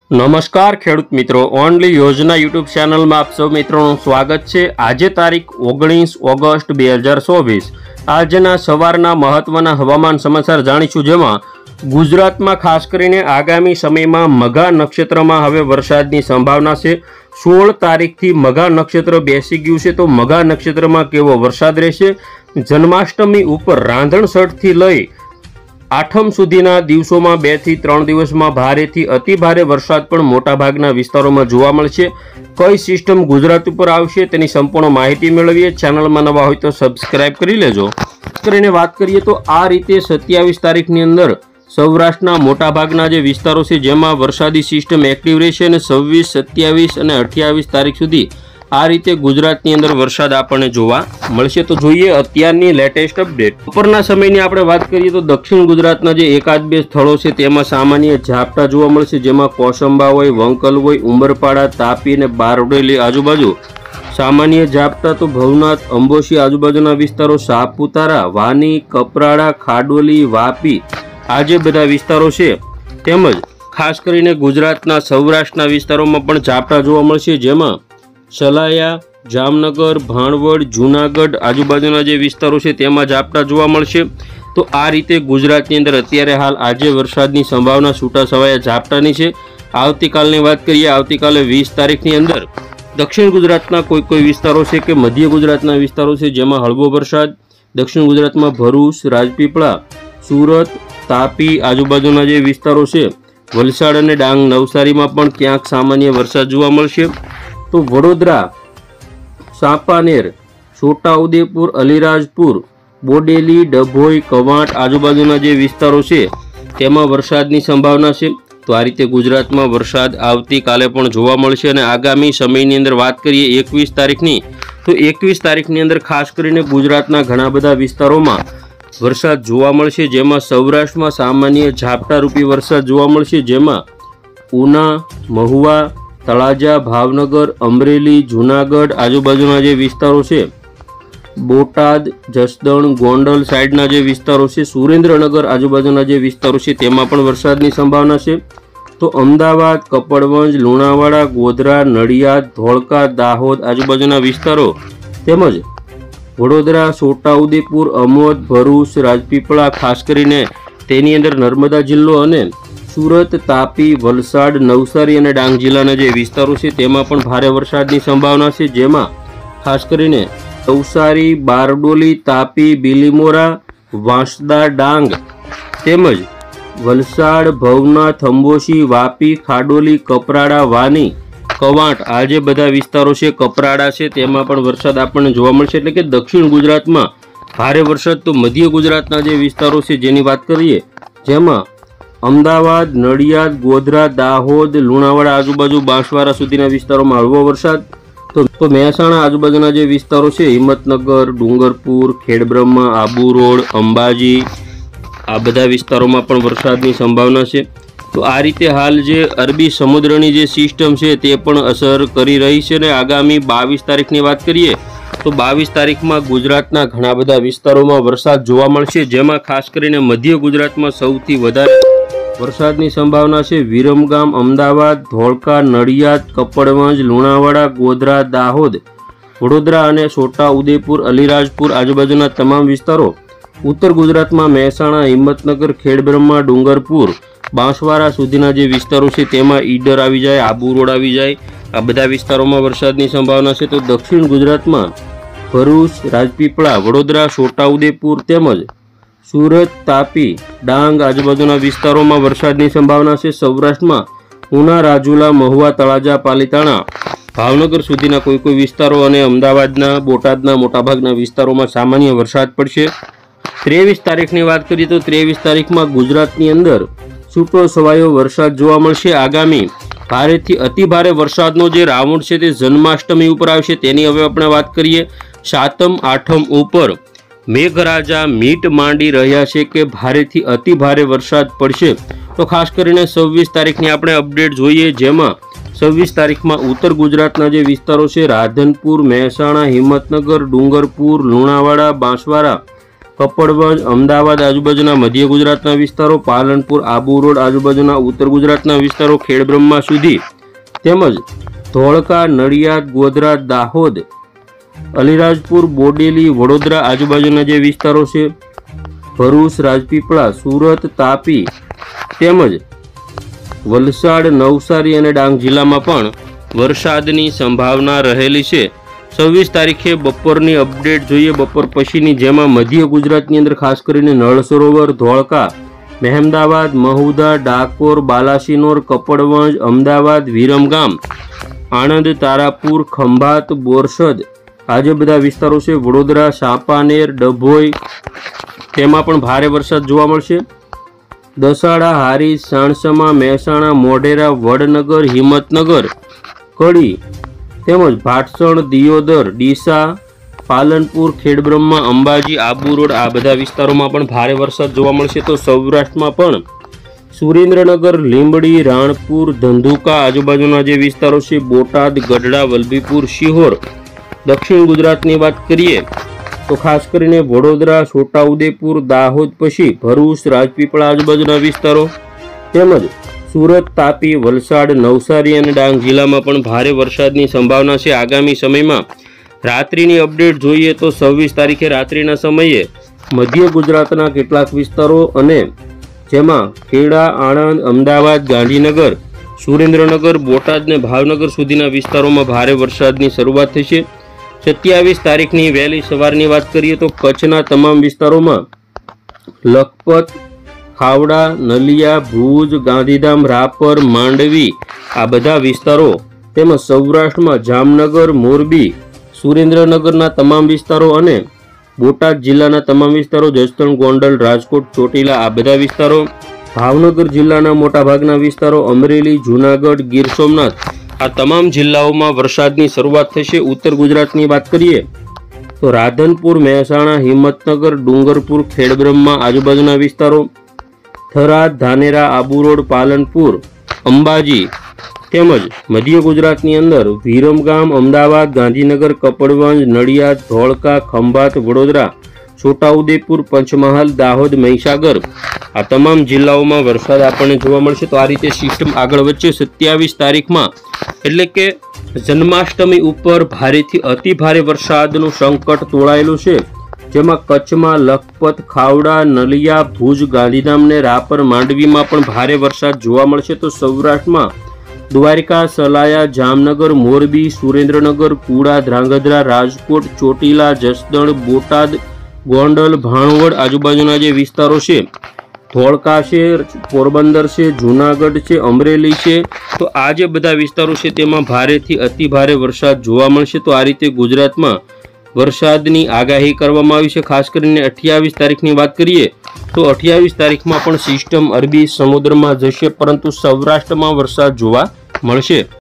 નમસ્કાર ખેડૂત મિત્રો, ઓનલી યોજના યુટ્યુબ ચેનલમાં આપ સૌ મિત્રોનું સ્વાગત છે। આજે તારીખ 19 ઓગસ્ટ 2024 આજના સવારના મહત્વના હવામાન સમાચાર જાણીશું, જેમાં ગુજરાતમાં ખાસ કરીને આગામી સમયમાં મઘા નક્ષત્રમાં હવે વરસાદની સંભાવના છે। 16 તારીખથી મઘા નક્ષત્ર બેસી ગયું છે, તો મઘા નક્ષત્રમાં કેવો વરસાદ રહેશે। જન્માષ્ટમી ઉપર રાંધણસઠથી લઈ આઠમ સુધીના દિવસોમાં 2 થી 3 દિવસમાં ભારેથી અતિ ભારે વરસાદ પણ મોટાભાગના વિસ્તારોમાં જોવા મળશે। કઈ સિસ્ટમ ગુજરાત ઉપર આવશે તેની સંપૂર્ણ માહિતી મેળવીએ। ચેનલમાં નવા હોય તો સબસ્ક્રાઇબ કરી લેજો। કરીને વાત કરીએ તો આ રીતે 27 તારીખની અંદર સૌરાષ્ટ્રના મોટાભાગના જે વિસ્તારો છે જેમાં વરસાદી સિસ્ટમ એક્ટિવ રહેશે અને 26, 27 અને 28 તારીખ સુધી આ રીતે ગુજરાતની અંદર વરસાદ આપણને જોવા મળશે। તો જોઈએ અત્યારની લેટેસ્ટ અપડેટ। બપોરના સમયની આપણે વાત કરીએ તો દક્ષિણ ગુજરાતના જે એકાદ બે સ્થળો છે તેમાં સામાન્ય ઝાપટા જોવા મળશે, જેમાં કોસંબા હોય, વંકલ હોય, ઉમરપાડા, તાપી અને બારડોલી આજુબાજુ સામાન્ય ઝાપટા। તો ભવનાથ, અંબોશી આજુબાજુના વિસ્તારો, સાપુતારા, વાની, કપરાડા, ખાડોલી, વાપી આ જે બધા વિસ્તારો છે, તેમજ ખાસ કરીને ગુજરાતના સૌરાષ્ટ્રના વિસ્તારોમાં પણ ઝાપટા જોવા મળશે, જેમાં સલાયા, જામનગર, ભાણવડ, જૂનાગઢ આજુબાજુના જે વિસ્તારો છે તેમાં ઝાપટા જોવા મળશે। તો આ રીતે ગુજરાતની અંદર અત્યારે હાલ આજે વરસાદની સંભાવના છૂટાછવાયા ઝાપટાની છે। આવતીકાલની વાત કરીએ, આવતીકાલે 20 તારીખની અંદર દક્ષિણ ગુજરાતના કોઈ વિસ્તારો છે કે મધ્ય ગુજરાતના વિસ્તારો છે જેમાં હળવો વરસાદ, દક્ષિણ ગુજરાતમાં ભરૂચ, રાજપીપળા, સુરત, તાપી આજુબાજુના જે વિસ્તારો છે, વલસાડ અને ડાંગ, નવસારીમાં પણ ક્યાંક સામાન્ય વરસાદ જોવા મળશે। તો વડોદરા, સાપાનેર, છોટાઉદેપુર, અલીરાજપુર, બોડેલી, ડભોઈ, કવાંટ આજુબાજુના જે વિસ્તારો છે તેમાં વરસાદની સંભાવના છે। તો આ રીતે ગુજરાતમાં વરસાદ આવતીકાલે પણ જોવા મળશે। અને આગામી સમયની અંદર વાત કરીએ 21 તારીખની, તો 21 તારીખની અંદર ખાસ કરીને ગુજરાતના ઘણા બધા વિસ્તારોમાં વરસાદ જોવા મળશે, જેમાં સૌરાષ્ટ્રમાં સામાન્ય ઝાપટારૂપી વરસાદ જોવા મળશે, જેમાં ઉના, મહુવા, તળાજા, ભાવનગર, અમરેલી, જૂનાગઢ આજુબાજુના જે વિસ્તારો છે, બોટાદ, જસદણ, ગોંડલ સાઈડના જે વિસ્તારો છે, સુરેન્દ્રનગર આજુબાજુના જે વિસ્તારો છે તેમાં પણ વરસાદની સંભાવના છે। તો અમદાવાદ, કપડવંજ, લુણાવાડા, ગોધરા, નડિયાદ, ધોળકા, દાહોદ આજુબાજુના વિસ્તારો તેમજ વડોદરા, છોટાઉદેપુર, અમોદ, ભરૂચ, રાજપીપળા ખાસ કરીને તેની અંદર નર્મદા જિલ્લો અને સુરત, તાપી, વલસાડ, નવસારી અને ડાંગ જિલ્લાના જે વિસ્તારો છે તેમાં પણ ભારે વરસાદની સંભાવના છે, જેમાં ખાસ કરીને નવસારી, બારડોલી, તાપી, બિલીમોરા, વાંસદા, ડાંગ તેમજ વલસાડ, ભવનાથ, અંબોશી, વાપી, ખાડોલી, કપરાડા, વાની, કવાંટ આ જે બધા વિસ્તારો છે, કપરાડા છે તેમાં પણ વરસાદ આપણને જોવા મળશે। એટલે કે દક્ષિણ ગુજરાતમાં ભારે વરસાદ। તો મધ્ય ગુજરાતના જે વિસ્તારો છે જેની વાત કરીએ, જેમાં અમદાવાદ, નડિયાદ, ગોધરા, દાહોદ, લુણાવાડા આજુબાજુ, બાંસવાડા સુધીના વિસ્તારોમાં હળવો વરસાદ। તો મહેસાણા આજુબાજુના જે વિસ્તારો છે, હિંમતનગર, ડુંગરપુર, ખેડબ્રહ્મા, આબુ રોડ, અંબાજી આ બધા વિસ્તારોમાં પણ વરસાદની સંભાવના છે। તો આ રીતે હાલ જે અરબી સમુદ્રની જે સિસ્ટમ છે તે પણ અસર કરી રહી છે। અને આગામી 22 તારીખની વાત કરીએ તો 22 તારીખમાં ગુજરાતના ઘણા બધા વિસ્તારોમાં વરસાદ જોવા મળશે, જેમાં ખાસ કરીને મધ્ય ગુજરાતમાં સૌથી વધારે વરસાદની સંભાવના છે। વિરમગામ, અમદાવાદ, ધોળકા, નડિયાદ, કપડવંજ, લુણાવાડા, ગોધરા, દાહોદ, વડોદરા અને છોટાઉદેપુર, અલીરાજપુર આજુબાજુના તમામ વિસ્તારો। ઉત્તર ગુજરાતમાં મહેસાણા, હિંમતનગર, ખેડબ્રહ્મા, ડુંગરપુર, બાંસવાડા સુધીના જે વિસ્તારો છે તેમાં ઈડર આવી જાય, આબુ રોડ આવી જાય, આ બધા વિસ્તારોમાં વરસાદની સંભાવના છે। તો દક્ષિણ ગુજરાતમાં ભરૂચ, રાજપીપળા, વડોદરા, છોટાઉદેપુર તેમજ સુરત, તાપી, ડાંગ આજુબાજુના વિસ્તારોમાં વરસાદની સંભાવના છે। સૌરાષ્ટ્રમાં ઉના, રાજુલા, મહુવા, તળાજા, પાલીતાણા, ભાવનગર સુધીના કોઈ વિસ્તારો અને અમદાવાદના, બોટાદના મોટાભાગના વિસ્તારોમાં સામાન્ય વરસાદ પડશે। 23 તારીખની વાત કરીએ તો 23 તારીખમાં ગુજરાતની અંદર છૂટો છવાયો વરસાદ જોવા મળશે। આગામી ભારેથી અતિ ભારે વરસાદનો જે રાઉન્ડ છે તે જન્માષ્ટમી ઉપર આવશે, તેની હવે આપણે વાત કરીએ। 7મ, 8મ ઉપર મેઘરાજા મીટ માંડી રહ્યા છે કે ભારેથી અતિ ભારે વરસાદ પડશે। તો ખાસ કરીને 26 તારીખની આપણે અપડેટ જોઈએ, જેમાં 26 તારીખમાં ઉત્તર ગુજરાતના જે વિસ્તારો છે, રાધનપુર, મહેસાણા, હિંમતનગર, ડુંગરપુર, લુણાવાડા, બાંસવાડા કપડવંજ, અમદાવાદ આજુબાજુના મધ્ય ગુજરાતના વિસ્તારો, પાલનપુર, આબુ રોડ આજુબાજુના ઉત્તર ગુજરાતના વિસ્તારો, ખેડબ્રહ્મા સુધી તેમજ ધોળકા, નડિયાદ, ગોધરા, દાહોદ, અલીરાજપુર, બોડેલી, વડોદરા આજુબાજુના જે વિસ્તારો છે, ભરૂચ, રાજપીપળા, સુરત, તાપી તેમજ વલસાડ, નવસારી અને ડાંગ જિલ્લામાં પણ વરસાદની સંભાવના રહેલી છે। 26 તારીખે બપોરની અપડેટ જોઈએ, બપોર પછીની, જેમાં મધ્ય ગુજરાતની અંદર ખાસ કરીને નળ સરોવર, ધોળકા, મહેમદાવાદ, મહુધા, ડાકોર, બાલાસિનોર, કપડવંજ, અમદાવાદ, વિરમગામ, આણંદ, તારાપુર, ખંભાત, બોરસદ આ જે બધા વિસ્તારો છે, વડોદરા, સાપાનેર, ડભોઈ તેમાં પણ ભારે વરસાદ જોવા મળશે। દસાડા, હારીજ, સાણસમા, મહેસાણા, મોઢેરા, વડનગર, હિંમતનગર, કડી તેમજ ભાટસણ, દિયોદર, ડીસા, પાલનપુર, ખેડબ્રહ્મા, અંબાજી, આબુ રોડ આ બધા વિસ્તારોમાં પણ ભારે વરસાદ જોવા મળશે। તો સૌરાષ્ટ્રમાં પણ સુરેન્દ્રનગર, લીંબડી, રાણપુર, ધંધુકા આજુબાજુના જે વિસ્તારો છે, બોટાદ, ગઢડા, વલભીપુર, શિહોર, દક્ષિણ ગુજરાતની વાત કરીએ તો ખાસ કરીને વડોદરા, છોટાઉદેપુર, દાહોદ પછી ભરૂચ, રાજપીપળા આજુબાજુના વિસ્તારો તેમજ સુરત, તાપી, વલસાડ, નવસારી અને ડાંગ જિલ્લામાં પણ ભારે વરસાદની સંભાવના છે। આગામી સમયમાં રાત્રિની અપડેટ જોઈએ તો 26 તારીખે રાત્રિના સમયે મધ્ય ગુજરાતના કેટલાક વિસ્તારો અને જેમાં ખેડા, આણંદ, અમદાવાદ, ગાંધીનગર, સુરેન્દ્રનગર, બોટાદ અને ભાવનગર સુધીના વિસ્તારોમાં ભારે વરસાદની શરૂઆત થશે। 27 તારીખની વહેલી સવારની વાત કરીએ તો કચ્છના તમામ વિસ્તારોમાં લખપત, ખાવડા, નલિયા, ભુજ, ગાંધીધામ, રાપર, માંડવી આ બધા વિસ્તારો તેમજ સૌરાષ્ટ્રમાં જામનગર, મોરબી, સુરેન્દ્રનગરના તમામ વિસ્તારો અને બોટાદ જિલ્લાના તમામ વિસ્તારો, જસદણ, ગોંડલ, રાજકોટ, ચોટીલા આ બધા વિસ્તારો, ભાવનગર જિલ્લાના મોટાભાગના વિસ્તારો, અમરેલી, જૂનાગઢ, ગીર સોમનાથ આ તમામ જિલ્લાઓમાં વરસાદની શરૂઆત થશે। ઉત્તર ગુજરાતની વાત કરીએ તો રાધનપુર, મહેસાણા, હિંમતનગર, ડુંગરપુર, ખેડબ્રહ્મા આજુબાજુના વિસ્તારો, થરાદ, ધાનેરા, આબુ રોડ, પાલનપુર, અંબાજી તેમજ મધ્ય ગુજરાતની અંદર વિરમગામ, અમદાવાદ, ગાંધીનગર, કપડવંજ, નડિયાદ, ધોળકા, ખંભાત, વડોદરા, છોટાઉદેપુર, પંચમહાલ, દાહોદ, મહીસાગર આ તમામ જિલ્લાઓમાં વરસાદ આપણને જોવા મળશે। તો આ રીતે સિસ્ટમ આગળ વધશે। 27 તારીખમાં એટલે કે જન્માષ્ટમી ઉપર ભારેથી અતિ ભારે વરસાદનું સંકટ તોળાયેલું છે, જેમાં કચ્છમાં લખપત, ખાવડા, નલિયા, ભુજ, ગાંધીધામ ને રાપર, માંડવીમાં પણ ભારે વરસાદ જોવા મળશે। તો સૌરાષ્ટ્રમાં દ્વારકા, સલાયા, જામનગર, મોરબી, સુરેન્દ્રનગર, કુડા, ધ્રાંગધ્રા, રાજકોટ, ચોટીલા, જસદણ, બોટાદ, ગોંડલ, ભાણવડ આજુબાજુના જે વિસ્તારો છે, ધોળકા છે, પોરબંદર છે, જૂનાગઢ છે, અમરેલી છે, તો આ જે બધા વિસ્તારો છે તેમાં ભારેથી અતિ ભારે વરસાદ જોવા મળશે। તો આ રીતે ગુજરાતમાં વરસાદની આગાહી કરવામાં આવી છે। ખાસ કરીને 28 તારીખની વાત કરીએ તો 28 તારીખમાં પણ સિસ્ટમ અરબી સમુદ્રમાં જશે, પરંતુ સૌરાષ્ટ્રમાં વરસાદ જોવા મળશે।